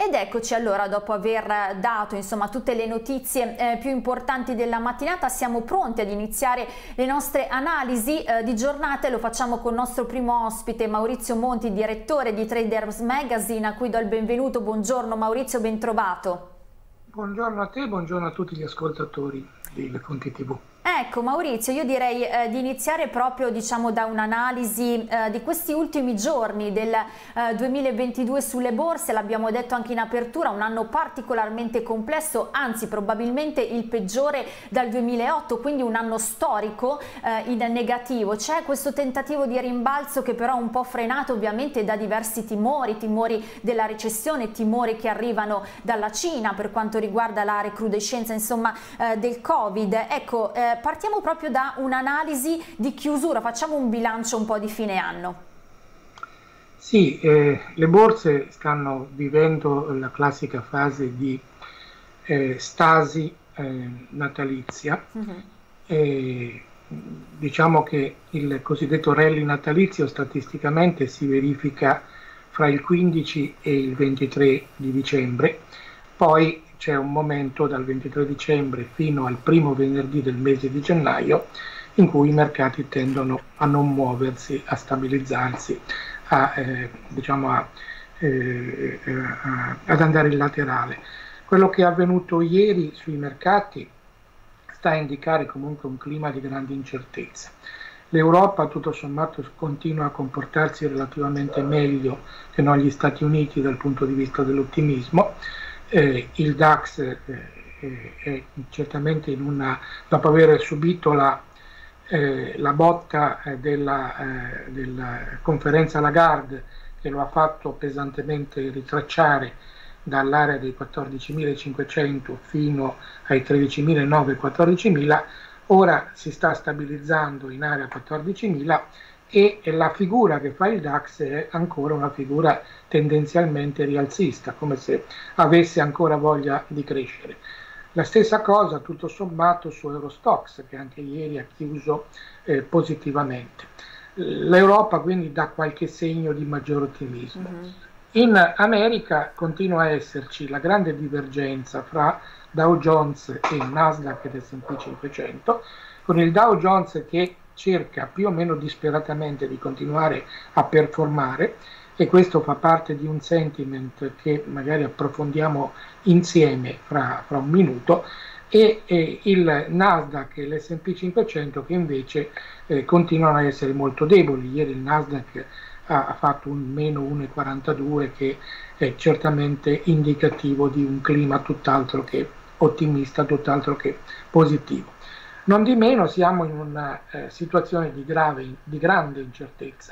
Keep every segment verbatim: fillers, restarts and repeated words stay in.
Ed eccoci allora, dopo aver dato insomma tutte le notizie eh, più importanti della mattinata, siamo pronti ad iniziare le nostre analisi eh, di giornata e lo facciamo con il nostro primo ospite Maurizio Monti, direttore di Traders Magazine, a cui do il benvenuto. Buongiorno Maurizio, ben trovato. Buongiorno a te, buongiorno a tutti gli ascoltatori di Le Fonti tivù. Ecco Maurizio, io direi eh, di iniziare proprio diciamo da un'analisi eh, di questi ultimi giorni del eh, duemilaventidue sulle borse. L'abbiamo detto anche in apertura, un anno particolarmente complesso, anzi probabilmente il peggiore dal duemilaotto, quindi un anno storico eh, in negativo. C'è questo tentativo di rimbalzo che però è un po' frenato ovviamente da diversi timori, timori della recessione, timori che arrivano dalla Cina per quanto riguarda la recrudescenza insomma eh, del Covid. Ecco, eh, partiamo proprio da un'analisi di chiusura, facciamo un bilancio un po' di fine anno. Sì, eh, le borse stanno vivendo la classica fase di eh, stasi eh, natalizia. Uh-huh. E, diciamo che il cosiddetto rally natalizio statisticamente si verifica fra il quindici e il ventitré di dicembre, poi c'è un momento dal ventitré dicembre fino al primo venerdì del mese di gennaio in cui i mercati tendono a non muoversi, a stabilizzarsi, a, eh, diciamo a, eh, a, ad andare in laterale. Quello che è avvenuto ieri sui mercati sta a indicare comunque un clima di grande incertezza. L'Europa tutto sommato continua a comportarsi relativamente meglio che non gli Stati Uniti dal punto di vista dell'ottimismo. Eh, il DAX eh, eh, è certamente in una, dopo aver subito la, eh, la botta eh, della, eh, della conferenza Lagarde, che lo ha fatto pesantemente ritracciare dall'area dei quattordicimilacinquecento fino ai tredicimilanovecento quattordicimila, ora si sta stabilizzando in area quattordicimila e la figura che fa il DAX è ancora una figura tendenzialmente rialzista, come se avesse ancora voglia di crescere. La stessa cosa tutto sommato su Eurostoxx, che anche ieri ha chiuso eh, positivamente. L'Europa quindi dà qualche segno di maggior ottimismo. Mm-hmm. In America continua a esserci la grande divergenza fra Dow Jones e Nasdaq ed S and P cinquecento, con il Dow Jones che cerca più o meno disperatamente di continuare a performare, e questo fa parte di un sentiment che magari approfondiamo insieme fra, fra un minuto, e, e il Nasdaq e l'S and P cinquecento che invece eh, continuano a essere molto deboli. Ieri il Nasdaq ha, ha fatto un meno uno virgola quarantadue, che è certamente indicativo di un clima tutt'altro che ottimista, tutt'altro che positivo. Non di meno siamo in una eh, situazione di, grave, di grande incertezza.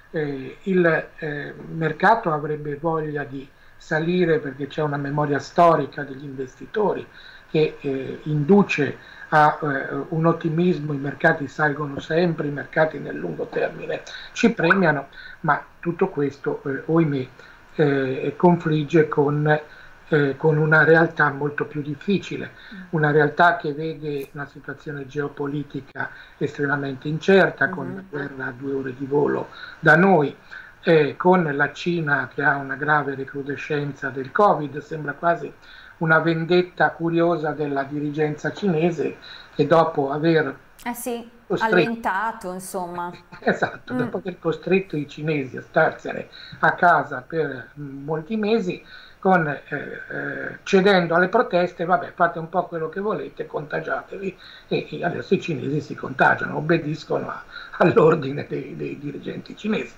Eh, il eh, mercato avrebbe voglia di salire perché c'è una memoria storica degli investitori che eh, induce a eh, un ottimismo. I mercati salgono sempre, i mercati nel lungo termine ci premiano, ma tutto questo, eh, ohimè, eh, confligge con Eh, con una realtà molto più difficile, una realtà che vede una situazione geopolitica estremamente incerta, mm-hmm. con la guerra a due ore di volo da noi, eh, con la Cina che ha una grave recrudescenza del Covid. Sembra quasi una vendetta curiosa della dirigenza cinese che dopo aver eh sì, allentato insomma. Esatto, mm. dopo aver costretto i cinesi a starsene a casa per molti mesi, con, eh, eh, cedendo alle proteste, vabbè, fate un po' quello che volete, contagiatevi, e, e adesso i cinesi si contagiano, obbediscono all'ordine dei, dei dirigenti cinesi.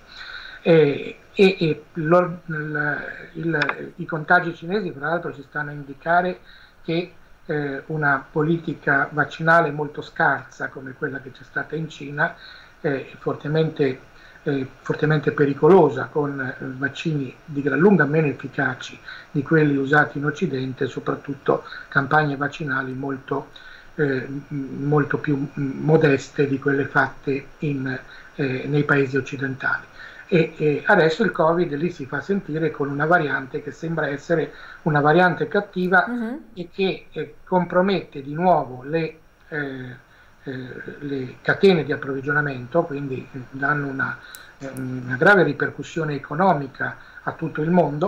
E, e, e il, il, i contagi cinesi, tra l'altro, ci stanno a indicare che eh, una politica vaccinale molto scarsa, come quella che c'è stata in Cina, è fortemente Eh, fortemente pericolosa, con eh, vaccini di gran lunga meno efficaci di quelli usati in Occidente, soprattutto campagne vaccinali molto, eh, molto più modeste di quelle fatte in, eh, nei paesi occidentali. E, e adesso il Covid lì si fa sentire con una variante che sembra essere una variante cattiva, uh-huh. e che eh, compromette di nuovo le eh, le catene di approvvigionamento, quindi danno una, una grave ripercussione economica a tutto il mondo,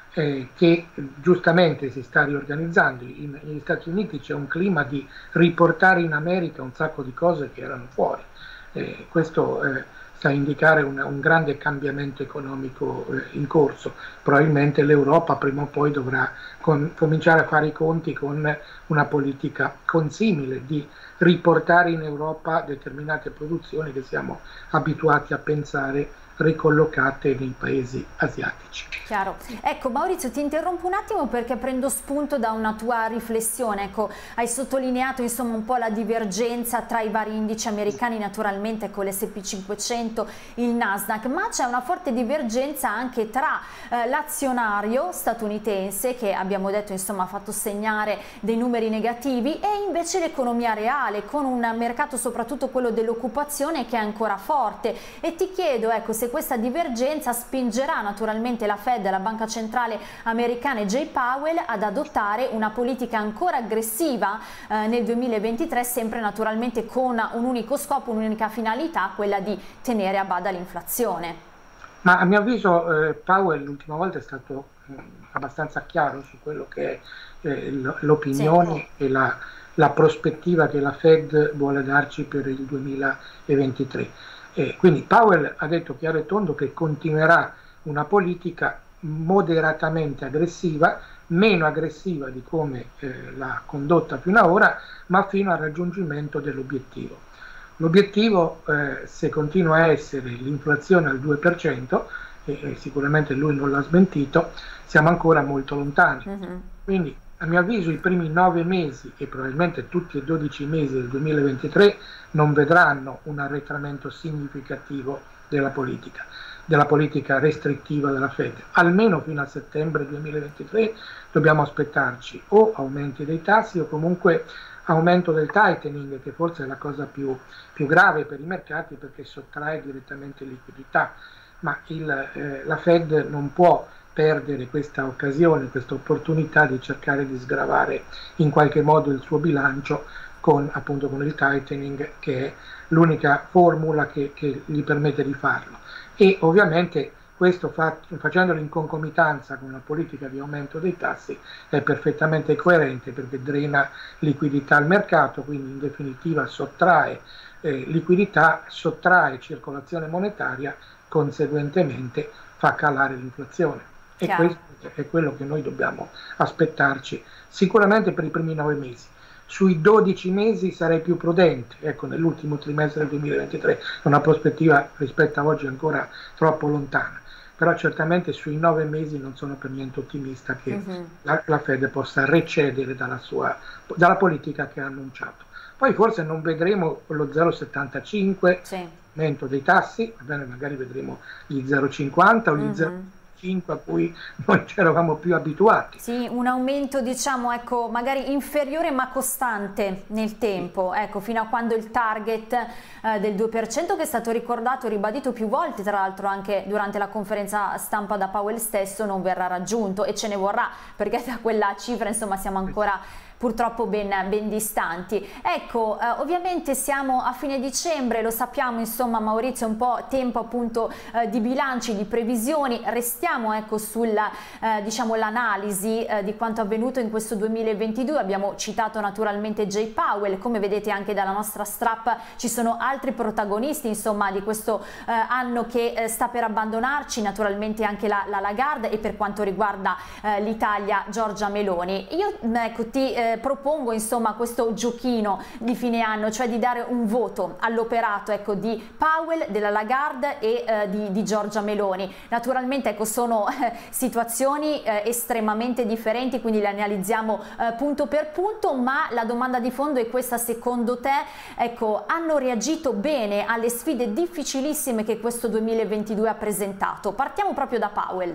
eh, che giustamente si sta riorganizzando. In, negli Stati Uniti c'è un clima di riportare in America un sacco di cose che erano fuori. Eh, questo eh, sta a indicare un, un grande cambiamento economico eh, in corso. Probabilmente l'Europa prima o poi dovrà con, cominciare a fare i conti con una politica consimile di riportare in Europa determinate produzioni che siamo abituati a pensare ricollocate nei paesi asiatici. Chiaro. Ecco Maurizio, ti interrompo un attimo perché prendo spunto da una tua riflessione. Ecco, hai sottolineato insomma un po' la divergenza tra i vari indici americani, naturalmente con l'S and P cinquecento, il Nasdaq, ma c'è una forte divergenza anche tra eh, l'azionario statunitense, che abbiamo detto insomma ha fatto segnare dei numeri negativi, e invece l'economia reale, con un mercato, soprattutto quello dell'occupazione, che è ancora forte. E ti chiedo, ecco, se questa divergenza spingerà naturalmente la Fed, la Banca Centrale Americana e Jay Powell ad adottare una politica ancora aggressiva eh, nel duemilaventitré, sempre naturalmente con un unico scopo, un'unica finalità, quella di tenere a bada l'inflazione. Ma a mio avviso eh, Powell l'ultima volta è stato eh, abbastanza chiaro su quello che è eh, l'opinione sì. e la, la prospettiva che la Fed vuole darci per il duemilaventitré. Eh, quindi Powell ha detto chiaro e tondo che continuerà una politica moderatamente aggressiva, meno aggressiva di come eh, l'ha condotta fino ad ora, ma fino al raggiungimento dell'obiettivo. L'obiettivo, eh, se continua a essere l'inflazione al due per cento, e eh, sicuramente lui non l'ha smentito, siamo ancora molto lontani. Mm-hmm. Quindi, a mio avviso, i primi nove mesi e probabilmente tutti e dodici mesi del duemilaventitré non vedranno un arretramento significativo della politica, della politica restrittiva della Fed. Almeno fino a settembre duemilaventitré dobbiamo aspettarci o aumenti dei tassi o comunque aumento del tightening, che forse è la cosa più, più grave per i mercati perché sottrae direttamente liquidità. Ma il, eh, la Fed non può perdere questa occasione, questa opportunità di cercare di sgravare in qualche modo il suo bilancio con, appunto, con il tightening, che è l'unica formula che, che gli permette di farlo. E ovviamente questo fa, facendolo in concomitanza con la politica di aumento dei tassi è perfettamente coerente, perché drena liquidità al mercato, quindi in definitiva sottrae eh, liquidità, sottrae circolazione monetaria, conseguentemente fa calare l'inflazione. E questo è quello che noi dobbiamo aspettarci sicuramente per i primi nove mesi. Sui dodici mesi sarei più prudente, ecco, nell'ultimo trimestre del duemilaventitré, è una prospettiva rispetto a oggi ancora troppo lontana, però certamente sui nove mesi non sono per niente ottimista che uh-huh. la, la Fed possa recedere dalla, sua, dalla politica che ha annunciato. Poi forse non vedremo lo zero virgola settantacinque, sì. aumento dei tassi, va bene, magari vedremo gli zero virgola cinquanta o gli uh-huh. zero virgola cinque a cui noi ci eravamo più abituati. Sì, un aumento diciamo ecco magari inferiore ma costante nel tempo, ecco, fino a quando il target eh, del due per cento, che è stato ricordato e ribadito più volte tra l'altro anche durante la conferenza stampa da Powell stesso, non verrà raggiunto, e ce ne vorrà, perché da quella cifra insomma siamo ancora purtroppo ben, ben distanti. Ecco, eh, ovviamente siamo a fine dicembre, lo sappiamo, insomma Maurizio, un po' tempo appunto eh, di bilanci, di previsioni. Restiamo ecco sulla eh, diciamo l'analisi eh, di quanto avvenuto in questo duemilaventidue. Abbiamo citato naturalmente Jay Powell, come vedete anche dalla nostra strap ci sono altri protagonisti insomma di questo eh, anno che eh, sta per abbandonarci, naturalmente anche la, la Lagarde, e per quanto riguarda eh, l'Italia Giorgia Meloni. Io ecco ti eh, propongo insomma questo giochino di fine anno, cioè di dare un voto all'operato ecco di Powell, della Lagarde e eh, di, di Giorgia Meloni. Naturalmente ecco sono eh, situazioni eh, estremamente differenti, quindi le analizziamo eh, punto per punto, ma la domanda di fondo è questa: secondo te ecco hanno reagito bene alle sfide difficilissime che questo duemilaventidue ha presentato? Partiamo proprio da Powell.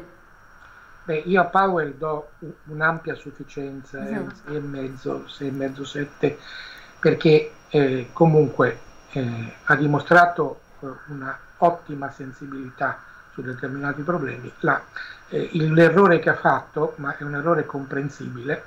Beh, io a Powell do un'ampia sufficienza, uh-huh. un sei e mezzo, sei e mezzo, sette, perché eh, comunque eh, ha dimostrato eh, una ottima sensibilità su determinati problemi. Eh, l'errore che ha fatto, ma è un errore comprensibile,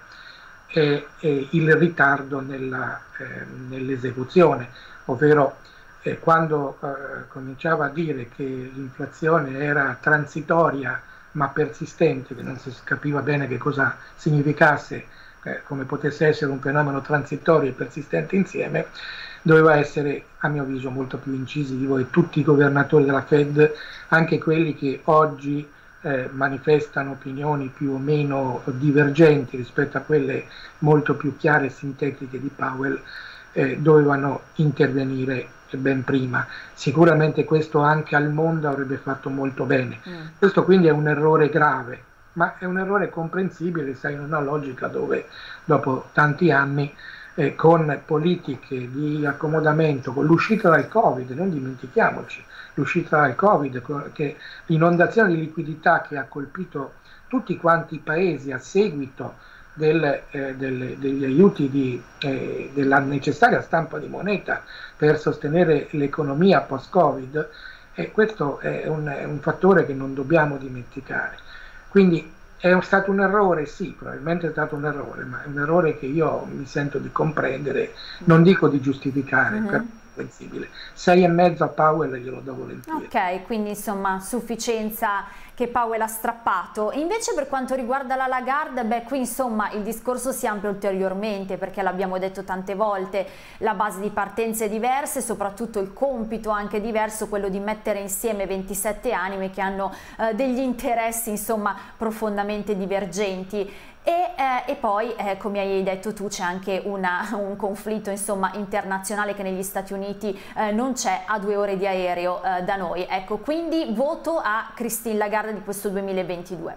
è, è il ritardo nella, eh, nell'esecuzione, ovvero eh, quando eh, cominciava a dire che l'inflazione era transitoria ma persistente, che non si capiva bene che cosa significasse, eh, come potesse essere un fenomeno transitorio e persistente insieme, doveva essere, a mio avviso, molto più incisivo, e tutti i governatori della Fed, anche quelli che oggi eh, manifestano opinioni più o meno divergenti rispetto a quelle molto più chiare e sintetiche di Powell, eh, dovevano intervenire ben prima. Sicuramente questo anche al mondo avrebbe fatto molto bene. Mm. Questo quindi è un errore grave, ma è un errore comprensibile, sai, in una logica dove dopo tanti anni eh, con politiche di accomodamento, con l'uscita dal Covid, non dimentichiamoci, l'uscita dal Covid, che l'inondazione di liquidità che ha colpito tutti quanti i paesi a seguito Del, eh, del, degli aiuti di, eh, della necessaria stampa di moneta per sostenere l'economia post-Covid, e questo è un, è un fattore che non dobbiamo dimenticare. Quindi è stato un errore, sì, probabilmente è stato un errore, ma è un errore che io mi sento di comprendere, non dico di giustificare, mm-hmm. per comprensibile. Sei e mezzo a Powell glielo do volentieri. Ok, quindi insomma sufficienza che Powell ha strappato. Invece per quanto riguarda la Lagarde, beh, qui insomma il discorso si amplia ulteriormente, perché l'abbiamo detto tante volte, la base di partenza è diversa e soprattutto il compito anche diverso, quello di mettere insieme ventisette anime che hanno eh, degli interessi insomma profondamente divergenti. E, eh, e poi, eh, come hai detto tu, c'è anche una, un conflitto insomma internazionale che negli Stati Uniti eh, non c'è a due ore di aereo eh, da noi. Ecco, quindi voto a Christine Lagarde di questo duemilaventidue.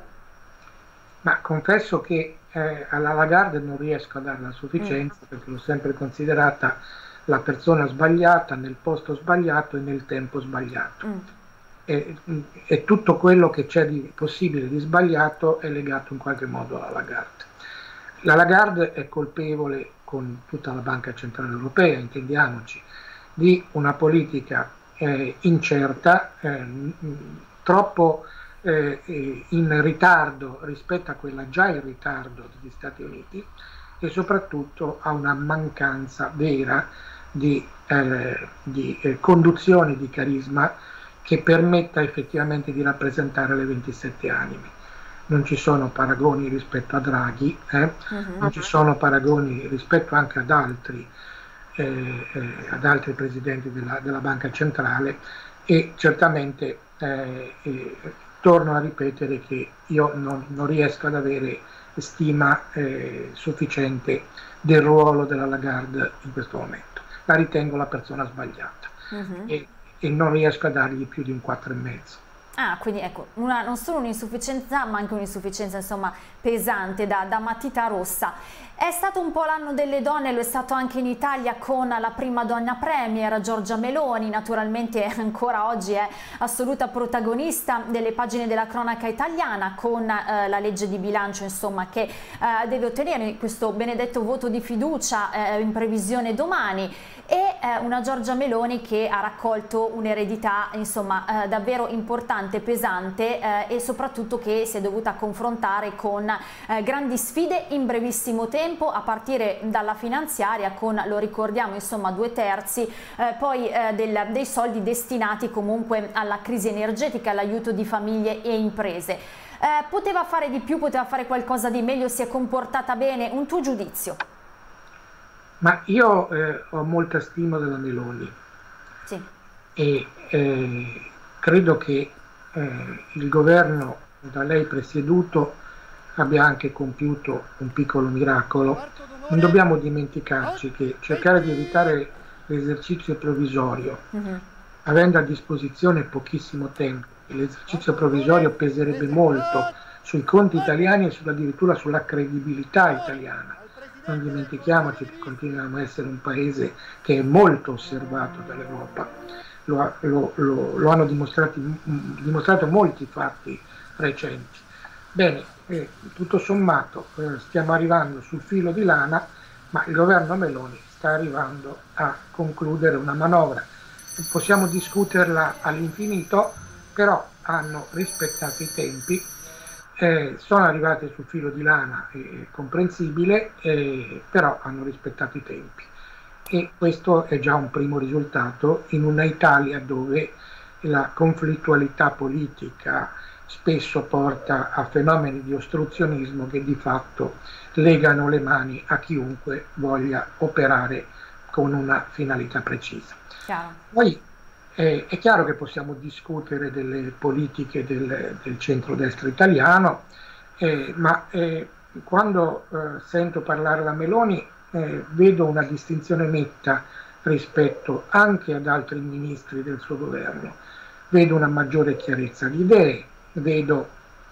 Ma confesso che eh, alla Lagarde non riesco a dare la sufficienza, mm. perché l'ho sempre considerata la persona sbagliata, nel posto sbagliato e nel tempo sbagliato. Mm. E, e tutto quello che c'è di possibile di sbagliato è legato in qualche modo alla Lagarde. La Lagarde è colpevole, con tutta la Banca Centrale Europea, intendiamoci, di una politica eh, incerta, eh, troppo eh, in ritardo rispetto a quella già in ritardo degli Stati Uniti, e soprattutto a una mancanza vera di, eh, di eh, conduzione di carisma che permetta effettivamente di rappresentare le ventisette anime. Non ci sono paragoni rispetto a Draghi, eh? uh-huh. non ci sono paragoni rispetto anche ad altri, eh, eh, ad altri presidenti della, della Banca Centrale, e certamente eh, eh, torno a ripetere che io non, non riesco ad avere stima eh, sufficiente del ruolo della Lagarde in questo momento. La ritengo la persona sbagliata. Uh-huh. e, e non riesco a dargli più di un quattro e mezzo. Ah, quindi ecco, una, non solo un'insufficienza, ma anche un'insufficienza insomma pesante da, da matita rossa. È stato un po' l'anno delle donne, lo è stato anche in Italia con la prima donna premier, Giorgia Meloni, naturalmente ancora oggi è assoluta protagonista delle pagine della cronaca italiana, con eh, la legge di bilancio insomma che eh, deve ottenere questo benedetto voto di fiducia eh, in previsione domani, e eh, una Giorgia Meloni che ha raccolto un'eredità insomma eh, davvero importante, pesante, eh, e soprattutto che si è dovuta confrontare con eh, grandi sfide in brevissimo tempo, a partire dalla finanziaria con, lo ricordiamo, insomma due terzi eh, poi eh, del, dei soldi destinati comunque alla crisi energetica, all'aiuto di famiglie e imprese. Eh, poteva fare di più, poteva fare qualcosa di meglio, si è comportata bene? Un tuo giudizio? Ma io eh, ho molta stima della Meloni, sì. e eh, credo che eh, il governo da lei presieduto abbia anche compiuto un piccolo miracolo. Non dobbiamo dimenticarci che cercare di evitare l'esercizio provvisorio, uh-huh. avendo a disposizione pochissimo tempo, l'esercizio provvisorio peserebbe molto sui conti italiani e addirittura sulla credibilità italiana. Non dimentichiamoci che continuiamo a essere un paese che è molto osservato dall'Europa, lo, lo, lo, lo hanno dimostrato, dimostrato molti fatti recenti. Bene, eh, tutto sommato eh, stiamo arrivando sul filo di lana, ma il governo Meloni sta arrivando a concludere una manovra. Possiamo discuterla all'infinito, però hanno rispettato i tempi. Eh, sono arrivate sul filo di lana, eh, comprensibile, eh, però hanno rispettato i tempi, e questo è già un primo risultato in una Italia dove la conflittualità politica spesso porta a fenomeni di ostruzionismo che di fatto legano le mani a chiunque voglia operare con una finalità precisa. Chiaro. Poi eh, è chiaro che possiamo discutere delle politiche del, del centrodestra italiano, eh, ma eh, quando eh, sento parlare la Meloni eh, vedo una distinzione netta rispetto anche ad altri ministri del suo governo. Vedo una maggiore chiarezza di idee, vedo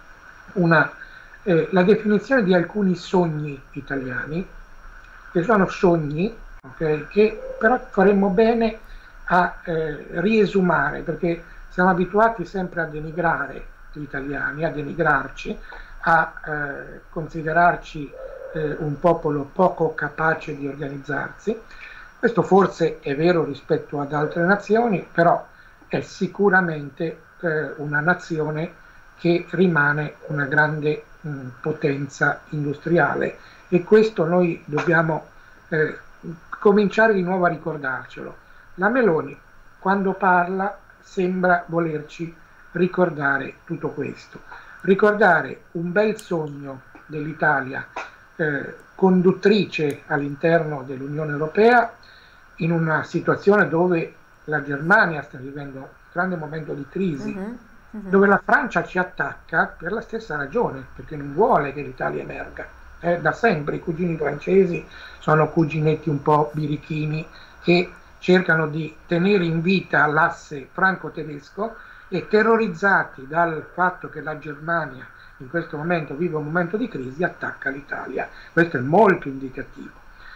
una, eh, la definizione di alcuni sogni italiani, che sono sogni, okay, che però faremmo bene a eh, riesumare, perché siamo abituati sempre a denigrare gli italiani, a denigrarci, a eh, considerarci eh, un popolo poco capace di organizzarsi. Questo forse è vero rispetto ad altre nazioni, però è sicuramente eh, una nazione che rimane una grande mh, potenza industriale, e questo noi dobbiamo eh, cominciare di nuovo a ricordarcelo. La Meloni, quando parla, sembra volerci ricordare tutto questo, ricordare un bel sogno dell'Italia eh, conduttrice all'interno dell'Unione Europea, in una situazione dove la Germania sta vivendo un grande momento di crisi, uh-huh, uh-huh. dove la Francia ci attacca per la stessa ragione, perché non vuole che l'Italia emerga. Eh, da sempre i cugini francesi sono cuginetti un po' birichini che cercano di tenere in vita l'asse franco-tedesco, e terrorizzati dal fatto che la Germania in questo momento vive un momento di crisi attacca l'Italia. Questo è molto indicativo.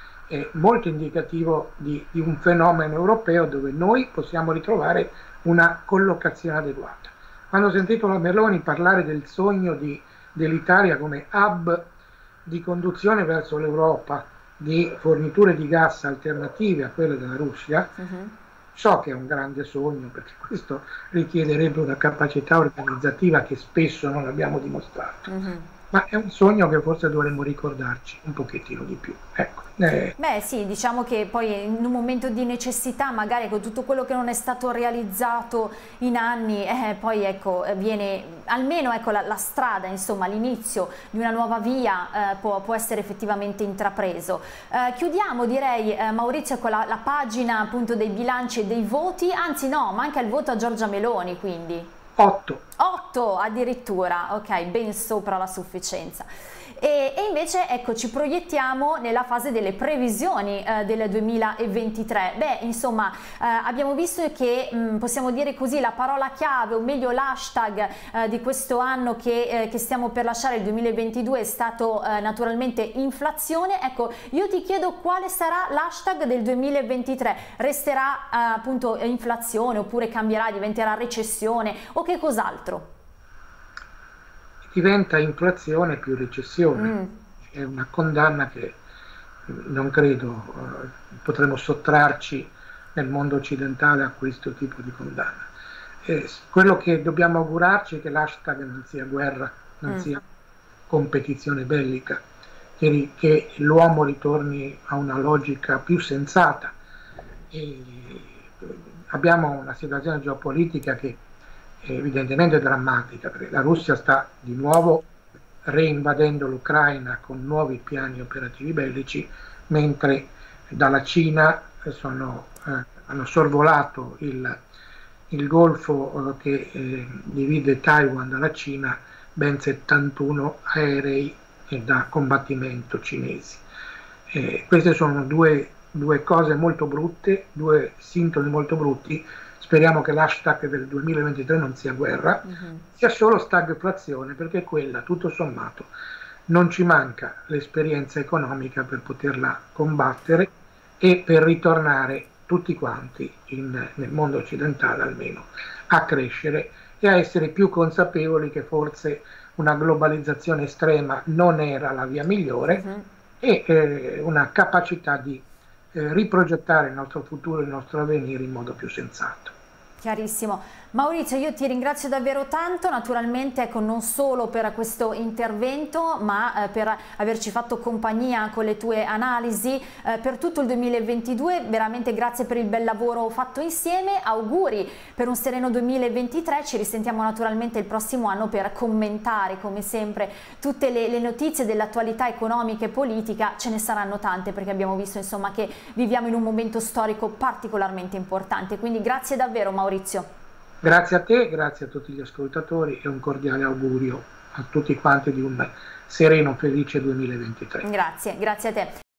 È molto indicativo di, di un fenomeno europeo dove noi possiamo ritrovare una collocazione adeguata. Quando ho sentito la Meloni parlare del sogno di, dell'Italia come hub di conduzione verso l'Europa, di forniture di gas alternative a quelle della Russia, uh-huh. so che è un grande sogno, perché questo richiederebbe una capacità organizzativa che spesso non abbiamo dimostrato. Uh-huh. Ma è un sogno che forse dovremmo ricordarci un pochettino di più. Ecco. Eh. Beh sì, diciamo che poi in un momento di necessità, magari con tutto quello che non è stato realizzato in anni, eh, poi ecco, viene almeno ecco, la, la strada, insomma l'inizio di una nuova via eh, può, può essere effettivamente intrapreso. Eh, chiudiamo direi eh, Maurizio con la, la pagina appunto dei bilanci e dei voti, anzi no, manca il voto a Giorgia Meloni quindi. otto. otto addirittura, ok, ben sopra la sufficienza. E, e invece ecco ci proiettiamo nella fase delle previsioni eh, del duemilaventitré. Beh insomma eh, abbiamo visto che mh, possiamo dire così la parola chiave, o meglio l'hashtag eh, di questo anno che, eh, che stiamo per lasciare, il duemilaventidue, è stato eh, naturalmente inflazione. Ecco, io ti chiedo quale sarà l'hashtag del duemilaventitré, resterà eh, appunto inflazione oppure cambierà, diventerà recessione o che cos'altro? Diventa inflazione più recessione. Mm. È una condanna che non credo uh, potremo sottrarci nel mondo occidentale a questo tipo di condanna. Eh, quello che dobbiamo augurarci è che l'hashtag non sia guerra, non mm. sia competizione bellica, che, che l'uomo ritorni a una logica più sensata. E abbiamo una situazione geopolitica che evidentemente drammatica, perché la Russia sta di nuovo reinvadendo l'Ucraina con nuovi piani operativi bellici, mentre dalla Cina sono, eh, hanno sorvolato il, il golfo eh, che eh, divide Taiwan dalla Cina ben settantuno aerei eh, da combattimento cinesi. Eh, queste sono due, due cose molto brutte, due sintomi molto brutti. Speriamo che l'hashtag del duemilaventitré non sia guerra, uh-huh. sia solo stagflazione, perché quella, tutto sommato, non ci manca l'esperienza economica per poterla combattere e per ritornare tutti quanti, in, nel mondo occidentale almeno, a crescere e a essere più consapevoli che forse una globalizzazione estrema non era la via migliore, uh-huh. e eh, una capacità di eh, riprogettare il nostro futuro, il nostro avvenire in modo più sensato. Chiarissimo. Maurizio, io ti ringrazio davvero tanto, naturalmente ecco, non solo per questo intervento, ma eh, per averci fatto compagnia con le tue analisi eh, per tutto il duemilaventidue. Veramente grazie per il bel lavoro fatto insieme, auguri per un sereno duemilaventitré, ci risentiamo naturalmente il prossimo anno per commentare come sempre tutte le, le notizie dell'attualità economica e politica. Ce ne saranno tante, perché abbiamo visto insomma che viviamo in un momento storico particolarmente importante, quindi grazie davvero Maurizio. Grazie a te, grazie a tutti gli ascoltatori e un cordiale augurio a tutti quanti di un sereno, felice duemilaventitré. Grazie, grazie a te.